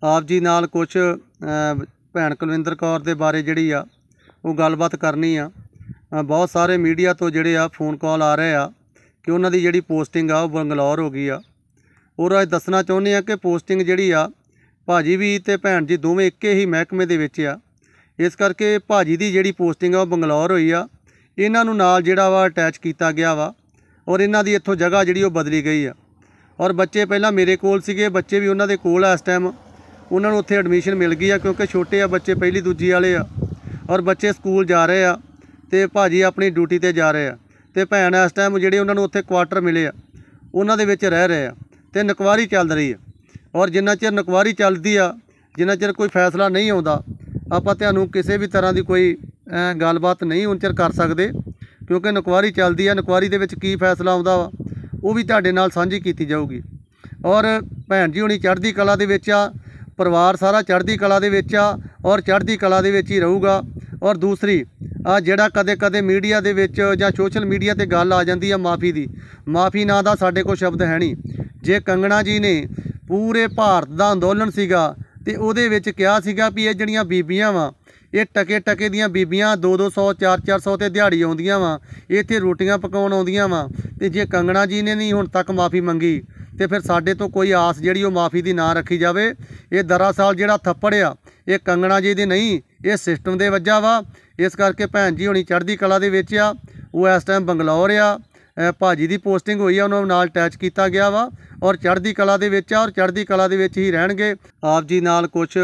ਆਪ ਜੀ ਨਾਲ ਕੁਛ ਭੈਣ ਕੁਲਵਿੰਦਰ ਕੌਰ ਦੇ ਬਾਰੇ ਜਿਹੜੀ ਆ ਉਹ ਗੱਲਬਾਤ ਕਰਨੀ ਆ। ਬਹੁਤ ਸਾਰੇ ਮੀਡੀਆ ਤੋਂ ਜਿਹੜੇ ਆ ਫੋਨ ਕਾਲ ਆ ਰਹੇ ਆ ਕਿ ਉਹਨਾਂ ਦੀ ਜਿਹੜੀ ਪੋਸਟਿੰਗ ਆ ਉਹ ਬੰਗਲੌਰ ਹੋ ਗਈ ਆ। ਔਰ ਅੱਜ ਦੱਸਣਾ ਚਾਹੁੰਦੇ ਆ ਕਿ ਪੋਸਟਿੰਗ ਜਿਹੜੀ ਆ ਭਾਜੀ ਵੀ ਤੇ ਭੈਣ ਜੀ ਦੋਵੇਂ ਇੱਕੇ ਹੀ ਮਹਿਕਮੇ ਦੇ ਵਿੱਚ ਆ। ਇਸ ਕਰਕੇ ਭਾਜੀ ਦੀ ਜਿਹੜੀ ਪੋਸਟਿੰਗ ਆ ਉਹ ਬੰਗਲੌਰ ਹੋਈ ਆ। ਇਹਨਾਂ ਨੂੰ ਨਾਲ ਜਿਹੜਾ ਵਾ ਅਟੈਚ ਕੀਤਾ ਗਿਆ ਵਾ ਔਰ ਇਹਨਾਂ ਦੀ ਇੱਥੋਂ ਜਗ੍ਹਾ ਜਿਹੜੀ ਉਹ ਬਦਲੀ ਗਈ ਆ। ਔਰ ਬੱਚੇ ਪਹਿਲਾਂ ਮੇਰੇ ਕੋਲ ਸੀਗੇ, ਬੱਚੇ ਵੀ ਉਹਨਾਂ ਦੇ ਕੋਲ ਆ ਇਸ ਟਾਈਮ। ਉਹਨਾਂ ਨੂੰ ਉੱਥੇ ਐਡਮਿਸ਼ਨ ਮਿਲ ਗਈ ਆ ਕਿਉਂਕਿ ਛੋਟੇ ਆ ਬੱਚੇ, ਪਹਿਲੀ ਦੂਜੀ ਵਾਲੇ ਆ। ਔਰ ਬੱਚੇ ਸਕੂਲ ਜਾ ਰਹੇ ਆ ਤੇ ਭਾਜੀ ਆਪਣੀ ਡਿਊਟੀ ਤੇ ਜਾ ਰਹੇ ਆ ਤੇ ਭੈਣ ਇਸ ਟਾਈਮ ਜਿਹੜੇ ਉਹਨਾਂ ਨੂੰ ਉੱਥੇ ਕੁਆਟਰ ਮਿਲੇ ਆ ਉਹਨਾਂ ਦੇ ਵਿੱਚ ਰਹਿ ਰਹੇ ਆ ਤੇ ਨਕਵਾਰੀ ਚੱਲ ਰਹੀ ਆ। ਔਰ ਜਿੰਨਾ ਚਿਰ ਨਕਵਾਰੀ ਚੱਲਦੀ ਆ, ਜਿੰਨਾ ਚਿਰ ਕੋਈ ਫੈਸਲਾ ਨਹੀਂ ਆਉਂਦਾ, ਆਪਾਂ ਤੁਹਾਨੂੰ ਕਿਸੇ ਵੀ ਤਰ੍ਹਾਂ ਦੀ ਕੋਈ ਗੱਲਬਾਤ ਨਹੀਂ ਹੁਣ ਚਿਰ ਕਰ ਸਕਦੇ ਕਿਉਂਕਿ ਨਕਵਾਰੀ ਚੱਲਦੀ ਆ। ਨਕਵਾਰੀ ਦੇ ਵਿੱਚ ਕੀ ਫੈਸਲਾ ਆਉਂਦਾ ਵਾ ਉਹ ਵੀ ਤੁਹਾਡੇ ਨਾਲ ਸਾਂਝੀ ਕੀਤੀ ਜਾਊਗੀ। ਔਰ ਭੈਣ ਜੀ ਹੁਣੀ ਚੜ੍ਹਦੀ ਕਲਾ ਦੇ ਵਿੱਚ ਆ, ਪਰਿਵਾਰ ਸਾਰਾ ਚੜ੍ਹਦੀ ਕਲਾ ਦੇ ਵਿੱਚ ਆ ਔਰ ਚੜ੍ਹਦੀ ਕਲਾ ਦੇ ਵਿੱਚ ਹੀ ਰਹੂਗਾ। ਔਰ ਦੂਸਰੀ ਜਿਹੜਾ ਕਦੇ ਮੀਡੀਆ ਦੇ ਵਿੱਚ ਜਾਂ ਸੋਸ਼ਲ ਮੀਡੀਆ ਤੇ ਗੱਲ ਆ ਜਾਂਦੀ ਆ ਮਾਫੀ ਦੀ, ਮਾਫੀ ਨਾਂ ਦਾ ਸਾਡੇ ਕੋਲ ਸ਼ਬਦ ਹੈ ਨਹੀਂ। ਜੇ ਕੰਗਣਾ ਜੀ ਨੇ ਪੂਰੇ ਭਾਰਤ ਦਾ ਅੰਦੋਲਨ ਸੀਗਾ ਤੇ ਉਹਦੇ ਵਿੱਚ ਕਿਹਾ ਸੀਗਾ ਵੀ ਇਹ ਜਿਹੜੀਆਂ ਬੀਬੀਆਂ ਵਾ ਇਹ ਟਕੇ ਦੀਆਂ ਬੀਬੀਆਂ 200 400 ਤੇ ਦਿਹਾੜੀ ਆਉਂਦੀਆਂ ਵਾ, ਇੱਥੇ ਰੋਟੀਆਂ ਪਕਾਉਣ ਆਉਂਦੀਆਂ ਵਾ। ਤੇ ਜੇ ਕੰਗਣਾ ਜੀ ਨੇ ਨਹੀਂ ਹੁਣ ਤੱਕ ਮਾਫੀ ਮੰਗੀ ਤੇ ਫਿਰ ਸਾਡੇ ਤੋਂ ਕੋਈ ਆਸ ਜਿਹੜੀ ਉਹ ਮਾਫੀ ਦੀ ਨਾ ਰੱਖੀ ਜਾਵੇ। ਇਹ ਦਰਅਸਲ ਜਿਹੜਾ ਥੱਪੜ ਆ ਇਹ ਕੰਗਣਾ ਜੀ ਦੀ ਨਹੀਂ, ਇਹ ਸਿਸਟਮ ਦੇ ਵਜ੍ਹਾ ਵਾ। ਇਸ ਕਰਕੇ ਭੈਣ ਜੀ ਹੁਣੀ ਚੜ੍ਹਦੀ ਕਲਾ ਦੇ ਵਿੱਚ ਆ, ਉਹ ਇਸ ਟਾਈਮ ਬੰਗਲੌਰ ਆ। ਭਾਜੀ ਦੀ ਪੋਸਟਿੰਗ ਹੋਈ ਆ, ਉਹਨਾਂ ਨੂੰ ਨਾਲ ਅਟੈਚ ਕੀਤਾ ਗਿਆ ਵਾ ਔਰ ਚੜ੍ਹਦੀ ਕਲਾ ਦੇ ਵਿੱਚ ਆ ਔਰ ਚੜ੍ਹਦੀ ਕਲਾ ਦੇ ਵਿੱਚ ਹੀ ਰਹਿਣਗੇ। ਆਪ ਜੀ ਨਾਲ ਕੁਛ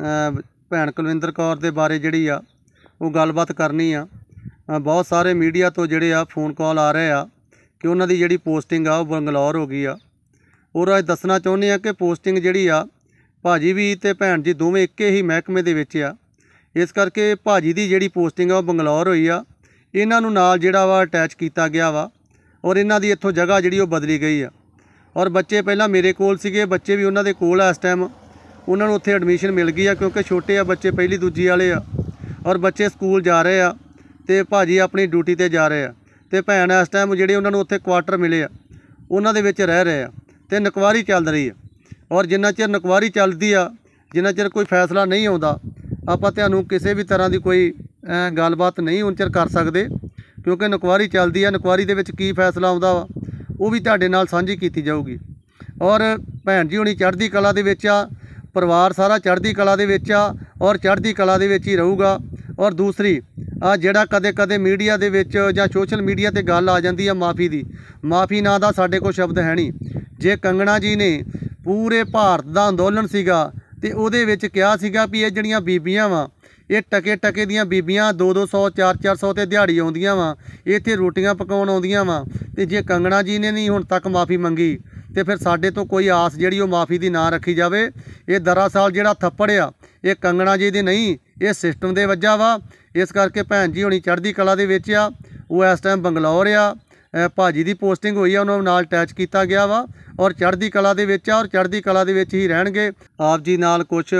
ਭੈਣ ਕੁਲਵਿੰਦਰ ਕੌਰ ਦੇ ਬਾਰੇ ਜਿਹੜੀ ਆ ਉਹ ਗੱਲਬਾਤ ਕਰਨੀ ਆ। ਬਹੁਤ ਸਾਰੇ ਮੀਡੀਆ ਤੋਂ ਜਿਹੜੇ ਆ ਫੋਨ ਕਾਲ ਆ ਰਹੇ ਆ ਕਿ ਉਹਨਾਂ ਦੀ ਜਿਹੜੀ ਪੋਸਟਿੰਗ ਆ ਉਹ ਬੰਗਲੌਰ ਹੋ ਗਈ ਆ। ਔਰ ਅੱਜ ਦੱਸਣਾ ਚਾਹੁੰਦੇ ਆ ਕਿ ਪੋਸਟਿੰਗ ਜਿਹੜੀ ਆ ਭਾਜੀ ਵੀ ਤੇ ਭੈਣ ਜੀ ਦੋਵੇਂ ਇੱਕੇ ਹੀ ਮਹਿਕਮੇ ਦੇ ਵਿੱਚ ਆ। ਇਸ ਕਰਕੇ ਭਾਜੀ ਦੀ ਜਿਹੜੀ ਪੋਸਟਿੰਗ ਆ ਉਹ ਬੰਗਲੌਰ ਹੋਈ ਆ। ਇਹਨਾਂ ਨੂੰ ਨਾਲ ਜਿਹੜਾ ਵਾ ਅਟੈਚ ਕੀਤਾ ਗਿਆ ਵਾ ਔਰ ਇਹਨਾਂ ਦੀ ਇੱਥੋਂ ਜਗ੍ਹਾ ਜਿਹੜੀ ਉਹ ਬਦਲੀ ਗਈ ਆ। ਔਰ ਬੱਚੇ ਪਹਿਲਾਂ ਮੇਰੇ ਕੋਲ ਸੀਗੇ, ਬੱਚੇ ਵੀ ਉਹਨਾਂ ਦੇ ਕੋਲ ਆ ਇਸ ਟਾਈਮ। ਉਹਨਾਂ ਨੂੰ ਉੱਥੇ ਐਡਮਿਸ਼ਨ ਮਿਲ ਗਈ ਆ ਕਿਉਂਕਿ ਛੋਟੇ ਆ ਬੱਚੇ, ਪਹਿਲੀ ਦੂਜੀ ਵਾਲੇ ਆ। ਔਰ ਬੱਚੇ ਸਕੂਲ ਜਾ ਰਹੇ ਆ ਤੇ ਭਾਜੀ ਆਪਣੀ ਡਿਊਟੀ ਤੇ ਜਾ ਰਹੇ ਆ ਤੇ ਭੈਣ ਇਸ ਟਾਈਮ ਜਿਹੜੇ ਉਹਨਾਂ ਨੂੰ ਉੱਥੇ ਕੁਆਟਰ ਮਿਲੇ ਆ ਉਹਨਾਂ ਦੇ ਵਿੱਚ ਰਹਿ ਰਹੇ ਆ ਤੇ ਨਕਵਾਰੀ ਚੱਲ ਰਹੀ ਆ। ਔਰ ਜਿੰਨਾ ਚਿਰ ਨਕਵਾਰੀ ਚੱਲਦੀ ਆ, ਜਿੰਨਾ ਚਿਰ ਕੋਈ ਫੈਸਲਾ ਨਹੀਂ ਆਉਂਦਾ, ਆਪਾਂ ਤੁਹਾਨੂੰ ਕਿਸੇ ਵੀ ਤਰ੍ਹਾਂ ਦੀ ਕੋਈ ਗੱਲਬਾਤ ਨਹੀਂ ਹੁਣ ਚਿਰ ਕਰ ਸਕਦੇ ਕਿਉਂਕਿ ਨਕਵਾਰੀ ਚੱਲਦੀ ਆ। ਨਕਵਾਰੀ ਦੇ ਵਿੱਚ ਕੀ ਫੈਸਲਾ ਆਉਂਦਾ ਵਾ ਉਹ ਵੀ ਤੁਹਾਡੇ ਨਾਲ ਸਾਂਝੀ ਕੀਤੀ ਜਾਊਗੀ। ਔਰ ਭੈਣ ਜੀ ਹੁਣੀ ਚੜ੍ਹਦੀ ਕਲਾ ਦੇ ਵਿੱਚ ਆ, ਪਰਿਵਾਰ ਸਾਰਾ ਚੜ੍ਹਦੀ ਕਲਾ ਦੇ ਵਿੱਚ ਆ ਔਰ ਚੜ੍ਹਦੀ ਕਲਾ ਦੇ ਵਿੱਚ ਹੀ ਰਹੂਗਾ। ਔਰ ਦੂਸਰੀ ਜਿਹੜਾ ਕਦੇ ਮੀਡੀਆ ਦੇ ਵਿੱਚ ਜਾਂ ਸੋਸ਼ਲ ਮੀਡੀਆ ਤੇ ਗੱਲ ਆ ਜਾਂਦੀ ਆ ਮਾਫੀ ਦੀ, ਮਾਫੀ ਨਾਂ ਦਾ ਸਾਡੇ ਕੋਲ ਸ਼ਬਦ ਹੈ ਨਹੀਂ। ਜੇ ਕੰਗਣਾ ਜੀ ਨੇ ਪੂਰੇ ਭਾਰਤ ਦਾ ਅੰਦੋਲਨ ਸੀਗਾ ਤੇ ਉਹਦੇ ਵਿੱਚ ਕਿਹਾ ਸੀਗਾ ਵੀ ਇਹ ਜਿਹੜੀਆਂ ਬੀਬੀਆਂ ਵਾ ਇਹ ਟਕੇ ਦੀਆਂ ਬੀਬੀਆਂ 200 400 ਤੇ ਦਿਹਾੜੀ ਆਉਂਦੀਆਂ ਵਾ, ਇੱਥੇ ਰੋਟੀਆਂ ਪਕਾਉਣ ਆਉਂਦੀਆਂ ਵਾ। ਤੇ ਜੇ ਕੰਗਣਾ ਜੀ ਨੇ ਨਹੀਂ ਹੁਣ ਤੱਕ ਮਾਫੀ ਮੰਗੀ ਤੇ ਫਿਰ ਸਾਡੇ ਤੋਂ ਕੋਈ ਆਸ ਜਿਹੜੀ ਉਹ ਮਾਫੀ ਦੀ ਨਾ ਰੱਖੀ ਜਾਵੇ। ਇਹ ਦਰਅਸਲ ਜਿਹੜਾ ਥੱਪੜ ਆ ਇਹ ਕੰਗਣਾ ਜੀ ਦੀ ਨਹੀਂ, ਇਹ ਸਿਸਟਮ ਦੇ ਵਜ੍ਹਾ ਵਾ। ਇਸ ਕਰਕੇ ਭੈਣ ਜੀ ਹੁਣੀ ਚੜ੍ਹਦੀ ਕਲਾ ਦੇ ਵਿੱਚ ਆ, ਉਹ ਇਸ ਟਾਈਮ ਬੰਗਲੌਰ ਆ। ਭਾਜੀ ਦੀ ਪੋਸਟਿੰਗ ਹੋਈ ਆ, ਉਹਨਾਂ ਨੂੰ ਨਾਲ ਅਟੈਚ ਕੀਤਾ ਗਿਆ ਵਾ ਔਰ ਚੜ੍ਹਦੀ ਕਲਾ ਦੇ ਵਿੱਚ ਆ ਔਰ ਚੜ੍ਹਦੀ ਕਲਾ ਦੇ ਵਿੱਚ ਹੀ ਰਹਿਣਗੇ। ਆਪ ਜੀ ਨਾਲ ਕੁਛ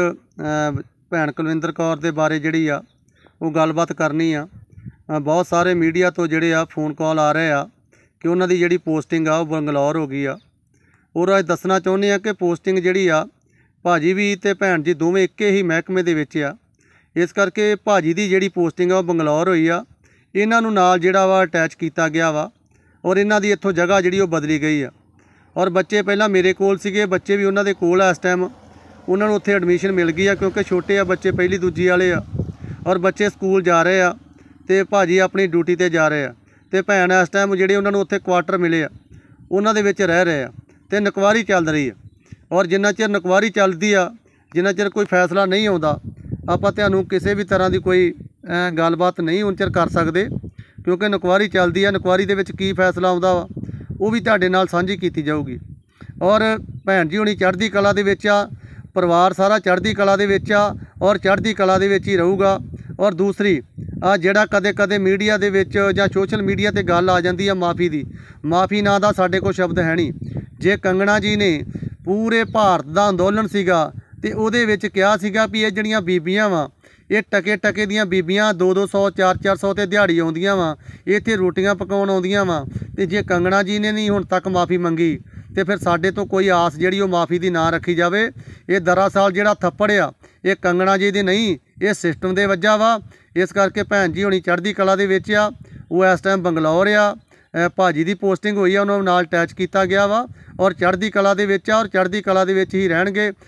ਭੈਣ ਕੁਲਵਿੰਦਰ ਕੌਰ ਦੇ ਬਾਰੇ ਜਿਹੜੀ ਆ ਉਹ ਗੱਲਬਾਤ ਕਰਨੀ ਆ। ਬਹੁਤ ਸਾਰੇ ਮੀਡੀਆ ਤੋਂ ਜਿਹੜੇ ਆ ਫੋਨ ਕਾਲ ਆ ਰਹੇ ਆ ਕਿ ਉਹਨਾਂ ਦੀ ਜਿਹੜੀ ਪੋਸਟਿੰਗ ਆ ਉਹ ਬੰਗਲੌਰ ਹੋ ਗਈ ਆ। ਔਰ ਅੱਜ ਦੱਸਣਾ ਚਾਹੁੰਦੇ ਆ ਕਿ ਪੋਸਟਿੰਗ ਜਿਹੜੀ ਆ ਭਾਜੀ ਵੀ ਤੇ ਭੈਣ ਜੀ ਦੋਵੇਂ ਇੱਕੇ ਹੀ ਮਹਿਕਮੇ ਦੇ ਵਿੱਚ ਆ। ਇਸ ਕਰਕੇ ਭਾਜੀ ਦੀ ਜਿਹੜੀ ਪੋਸਟਿੰਗ ਆ ਉਹ ਬੰਗਲੌਰ ਹੋਈ ਆ। ਇਹਨਾਂ ਨੂੰ ਨਾਲ ਜਿਹੜਾ ਵਾ ਅਟੈਚ ਕੀਤਾ ਗਿਆ ਵਾ ਔਰ ਇਹਨਾਂ ਦੀ ਇੱਥੋਂ ਜਗ੍ਹਾ ਜਿਹੜੀ ਉਹ ਬਦਲੀ ਗਈ ਆ। ਔਰ ਬੱਚੇ ਪਹਿਲਾਂ ਮੇਰੇ ਕੋਲ ਸੀਗੇ, ਬੱਚੇ ਵੀ ਉਹਨਾਂ ਦੇ ਕੋਲ ਆ ਇਸ ਟਾਈਮ। ਉਹਨਾਂ ਨੂੰ ਉੱਥੇ ਐਡਮਿਸ਼ਨ ਮਿਲ ਗਈ ਆ ਕਿਉਂਕਿ ਛੋਟੇ ਆ ਬੱਚੇ, ਪਹਿਲੀ ਦੂਜੀ ਵਾਲੇ ਆ। ਔਰ ਬੱਚੇ ਸਕੂਲ ਜਾ ਰਹੇ ਆ ਤੇ ਭਾਜੀ ਆਪਣੀ ਡਿਊਟੀ ਤੇ ਜਾ ਰਹੇ ਆ ਤੇ ਭੈਣ ਇਸ ਟਾਈਮ ਜਿਹੜੇ ਉਹਨਾਂ ਨੂੰ ਉੱਥੇ ਕੁਆਟਰ ਮਿਲੇ ਆ ਉਹਨਾਂ ਦੇ ਵਿੱਚ ਰਹਿ ਰਹੇ ਆ ਤੇ ਨਕਵਾਰੀ ਚੱਲ ਰਹੀ ਆ। ਔਰ ਜਿੰਨਾ ਚਿਰ ਨਕਵਾਰੀ ਚੱਲਦੀ ਆ, ਜਿੰਨਾ ਚਿਰ ਕੋਈ ਫੈਸਲਾ ਨਹੀਂ ਆਉਂਦਾ, ਆਪਾਂ ਤੁਹਾਨੂੰ ਕਿਸੇ ਵੀ ਤਰ੍ਹਾਂ ਦੀ ਕੋਈ ਗੱਲਬਾਤ ਨਹੀਂ ਹੁਣ ਚਿਰ ਕਰ ਸਕਦੇ ਕਿਉਂਕਿ ਨਕਵਾਰੀ ਚੱਲਦੀ ਆ। ਨਕਵਾਰੀ ਦੇ ਵਿੱਚ ਕੀ ਫੈਸਲਾ ਆਉਂਦਾ ਵਾ ਉਹ ਵੀ ਤੁਹਾਡੇ ਨਾਲ ਸਾਂਝੀ ਕੀਤੀ ਜਾਊਗੀ। ਔਰ ਭੈਣ ਜੀ ਹੁਣੀ ਚੜ੍ਹਦੀ ਕਲਾ ਦੇ ਵਿੱਚ ਆ, ਪਰਿਵਾਰ ਸਾਰਾ ਚੜ੍ਹਦੀ ਕਲਾ ਦੇ ਵਿੱਚ ਆ ਔਰ ਚੜ੍ਹਦੀ ਕਲਾ ਦੇ ਵਿੱਚ ਹੀ ਰਹੂਗਾ। ਔਰ ਦੂਸਰੀ ਜਿਹੜਾ ਕਦੇ ਮੀਡੀਆ ਦੇ ਵਿੱਚ ਜਾਂ ਸੋਸ਼ਲ ਮੀਡੀਆ ਤੇ ਗੱਲ ਆ ਜਾਂਦੀ ਆ ਮਾਫੀ ਦੀ, ਮਾਫੀ ਨਾਂ ਦਾ ਸਾਡੇ ਕੋਲ ਸ਼ਬਦ ਹੈ ਨਹੀਂ। ਜੇ ਕੰਗਣਾ ਜੀ ਨੇ ਪੂਰੇ ਭਾਰਤ ਦਾ ਅੰਦੋਲਨ ਸੀਗਾ ਤੇ ਉਹਦੇ ਵਿੱਚ ਕਿਹਾ ਸੀਗਾ ਵੀ ਇਹ ਜਿਹੜੀਆਂ ਬੀਬੀਆਂ ਵਾ ਇਹ ਟਕੇ ਦੀਆਂ ਬੀਬੀਆਂ 200 400 ਤੇ ਦਿਹਾੜੀ ਆਉਂਦੀਆਂ ਵਾ, ਇੱਥੇ ਰੋਟੀਆਂ ਪਕਾਉਣ ਆਉਂਦੀਆਂ ਵਾ। ਤੇ ਜੇ ਕੰਗਣਾ ਜੀ ਨੇ ਨਹੀਂ ਹੁਣ ਤੱਕ ਮਾਫੀ ਮੰਗੀ ਤੇ ਫਿਰ ਸਾਡੇ ਤੋਂ ਕੋਈ ਆਸ ਜਿਹੜੀ ਉਹ ਮਾਫੀ ਦੀ ਨਾ ਰੱਖੀ ਜਾਵੇ। ਇਹ ਦਰਅਸਲ ਜਿਹੜਾ ਥੱਪੜ ਆ ਇਹ ਕੰਗਣਾ ਜੀ ਦੀ ਨਹੀਂ, ਇਹ ਸਿਸਟਮ ਦੇ ਵੱਜਾ ਵਾ। ਇਸ ਕਰਕੇ ਭੈਣ ਜੀ ਹੋਣੀ ਚੜ੍ਹਦੀ ਕਲਾ ਦੇ ਵਿੱਚ ਆ, ਉਹ ਇਸ ਟਾਈਮ ਬੰਗਲੌਰ ਆ। ਭਾਜੀ ਦੀ ਪੋਸਟਿੰਗ ਹੋਈ ਆ, ਉਹਨਾਂ ਨੂੰ ਨਾਲ ਅਟੈਚ ਕੀਤਾ ਗਿਆ ਵਾ ਔਰ ਚੜ੍ਹਦੀ ਕਲਾ ਦੇ ਵਿੱਚ ਆ ਔਰ ਚੜ੍ਹਦੀ ਕਲਾ ਦੇ ਵਿੱਚ ਹੀ ਰਹਿਣਗੇ।